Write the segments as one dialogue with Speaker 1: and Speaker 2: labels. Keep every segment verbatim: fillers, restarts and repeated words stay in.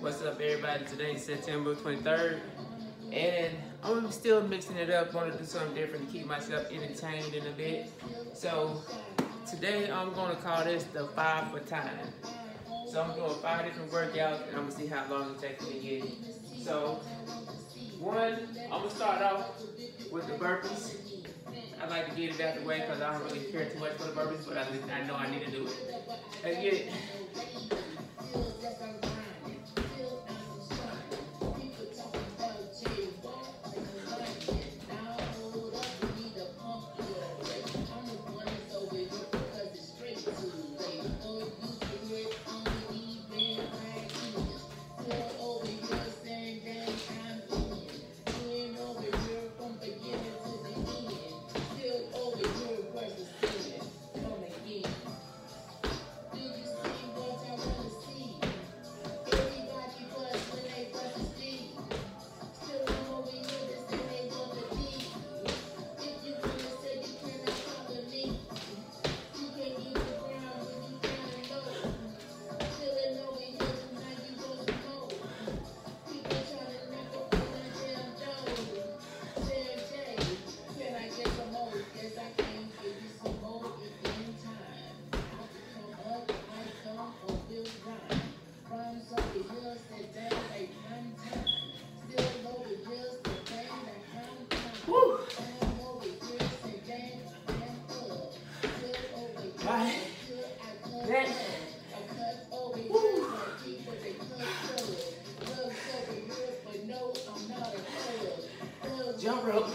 Speaker 1: What's up, everybody? Today is September twenty-third, and I'm still mixing it up. Want to do something different to keep myself entertained in a bit. So today I'm going to call this the five for time. So I'm doing five different workouts, and I'm gonna see how long it takes me to get it. So one, I'm gonna start off with the burpees. I like to get it out the way because I don't really care too much for the burpees, but I, I know I need to do it. Let's get it. Right. Next. Woo. Jump rope.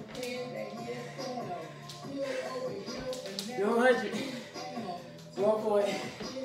Speaker 1: one hundred. Go for it.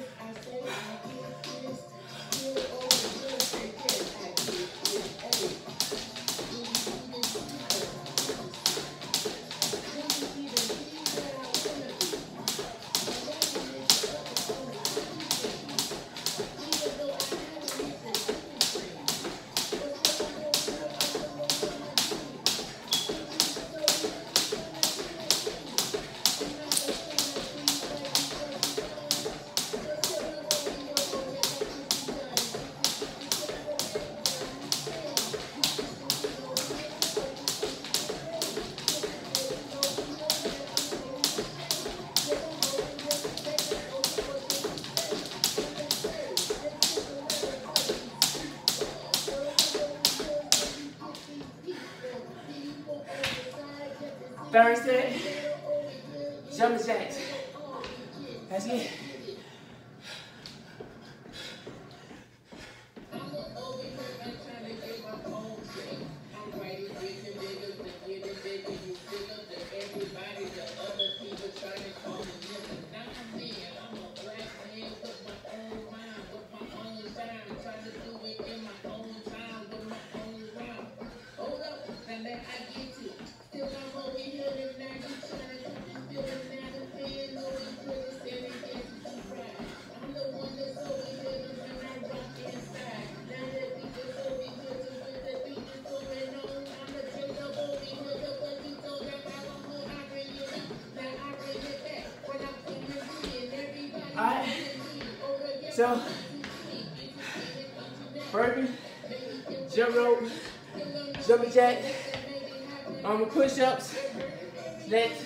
Speaker 1: Third set, jumping jacks. That's it. Alright, so burpee, jump rope, jumping jack, um, push-ups, next.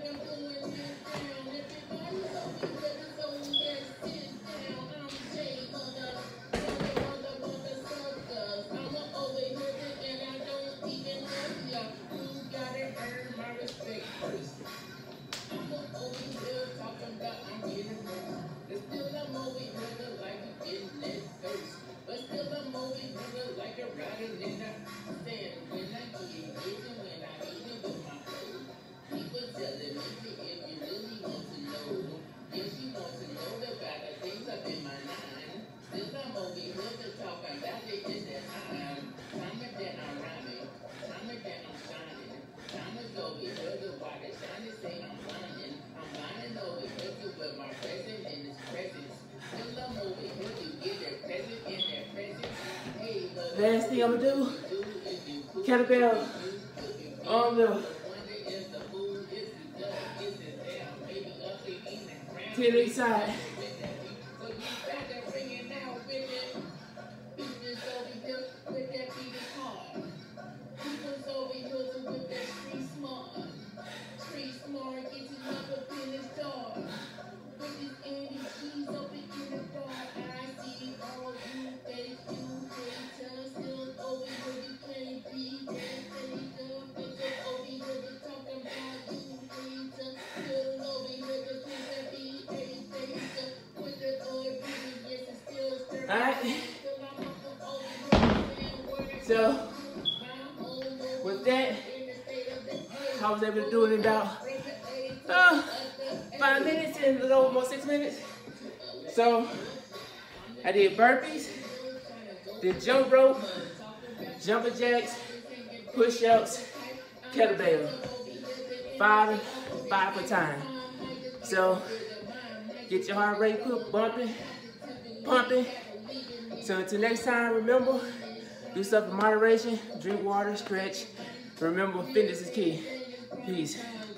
Speaker 1: Last thing I'm gonna do, kettlebell on the ten each side. Alright? So, with that, I was able to do it in about uh, five minutes and a little more six minutes. So, I did burpees, did jump rope, jumping jacks, push-ups, kettlebell. Five, five per time. So, get your heart rate bumping, pumping. So until next time, remember, do stuff in moderation, drink water, stretch. Remember, fitness is key. Peace.